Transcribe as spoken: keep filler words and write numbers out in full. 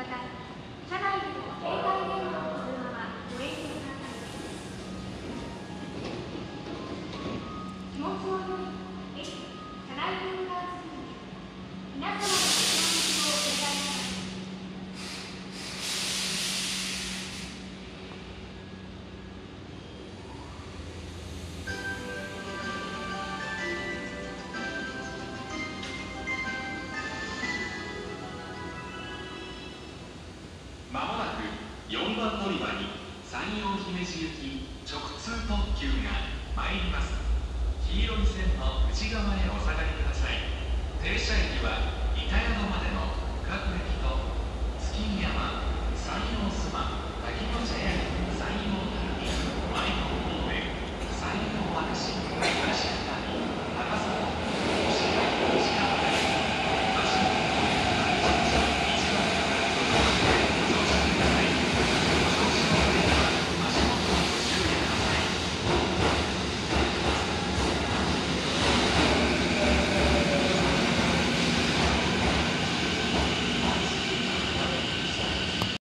た、車内での携帯電話の通話はご遠慮ください。気持ちの良い駅、車内分断ツール、皆様のご協力をお願いします。 まもなくよんばん乗り場に山陽姫路行き直通特急が参ります。黄色い線の内側へお下がりください。停車駅は板山までの各駅と月見山、山陽